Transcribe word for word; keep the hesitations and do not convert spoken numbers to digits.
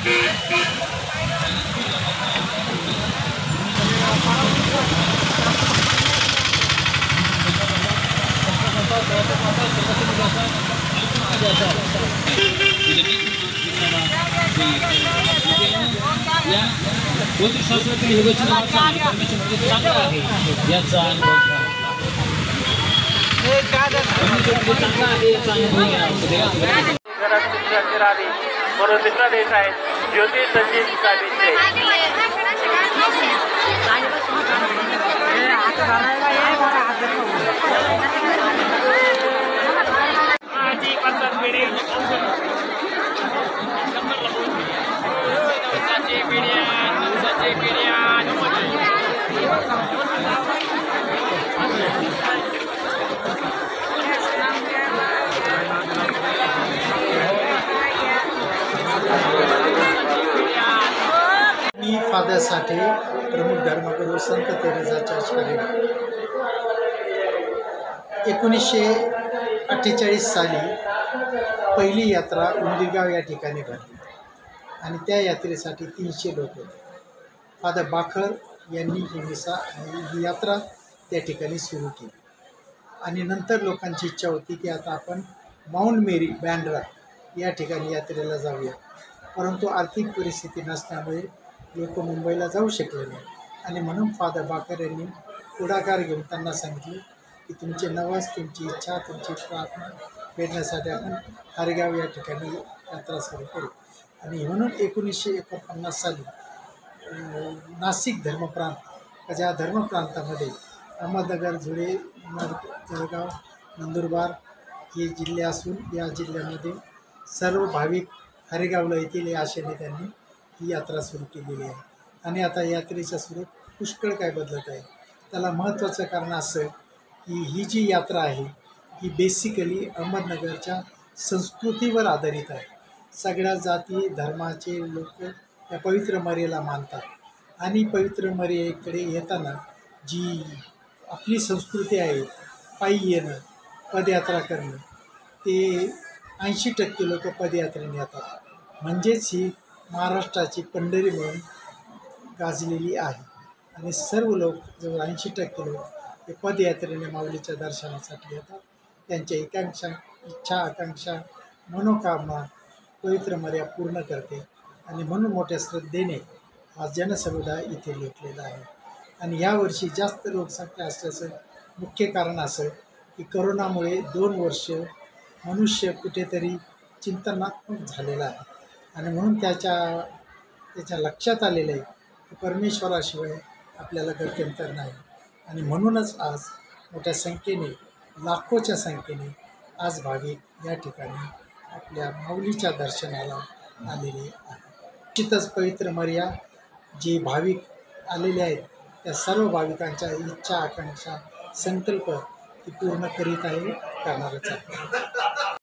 ज्योतिषशास्त्रातील योगाची नावाचा आणि परमेश्वर चांगला आहे याचा अनुभव चांगला आहे याचा अनुभव बरोबर मित्र देत आहेत ज्योतिष संजीव साहेब मी फादर साठे प्रमुख धर्मगुरू संत तेरेसा चर्च एकोणीसशे अठ्ठेचाळीस साली पहिली यात्रा उंदीरगाव या ठिकाणी भरली आणि त्या यात्रेसाठी तीनशे लोक होते. फादर बाखर यांनी ही मिसा ही यात्रा त्या ठिकाणी सुरू केली आणि नंतर लोकांची इच्छा होती की आता आपण माउंट मेरी बँड्रा या ठिकाणी यात्रेला जाऊया, परंतु आर्थिक परिस्थिती नसल्यामुळे लोक मुंबईला जाऊ शकले नाही आणि म्हणून फादर बाकर यांनी पुढाकार घेऊन त्यांना सांगितले की तुमचे नवस, तुमची इच्छा, तुमची प्रार्थना भेटण्यासाठी आपण हरगाव या ठिकाणी यात्रा सुरू करू. आणि म्हणून एकोणीसशे एकोणपन्नास साली नाशिक धर्मप्रांत ज्या धर्मप्रांतामध्ये अहमदनगर, धुळे, जळगाव, नंदुरबार हे जिल्हे असून या जिल्ह्यामध्ये सर्व भाविक हरेगावला येतील या आशेने त्यांनी ही यात्रा सुरू केलेली आहे. आणि आता यात्रेचं स्वरूप पुष्कळ काय बदलत आहे. त्याला महत्त्वाचं कारण असं की ही जी यात्रा आहे ही बेसिकली अहमदनगरच्या संस्कृतीवर आधारित आहे. सगळ्या जाती धर्माचे लोक या पवित्र मर्याला मानतात आणि पवित्र मर्यादेकडे येताना जी आपली संस्कृती आहे, पायी येणं, पदयात्रा करणं, ते ऐंशी टक्के लोक पदयात्रेने येतात. म्हणजेच ही महाराष्ट्राची पंढरी म्हणून गाजलेली आहे आणि सर्व लोक जवळ ऐंशी टक्के लोक हे पदयात्रेने माऊलीच्या दर्शनासाठी येतात. त्यांच्या एकांक्षा, इच्छा, आकांक्षा, मनोकामना पवित्र मर्या पूर्ण करते आणि म्हणून मोठ्या श्रद्धेने हा जनसमुदाय इथे लोटलेला आहे. आणि यावर्षी जास्त लोकसंख्या असल्याचं मुख्य कारण असं की करोनामुळे दोन वर्ष मनुष्य कुठेतरी चिंतनात्मक झालेला आहे आणि म्हणून त्याच्या त्याच्या लक्षात आलेलं आहे की परमेश्वराशिवाय आपल्याला गत्यंतर नाही. आणि म्हणूनच आज मोठ्या संख्येने, लाखोच्या संख्येने आज भाविक या ठिकाणी आपल्या माऊलीच्या दर्शनाला आलेले आहेत. निश्चितच पवित्र मर्या जे भाविक आलेले आहेत त्या सर्व भाविकांच्या इच्छा, आकांक्षा, संकल्प ती पूर्ण करीत आहे, करणारच आहे.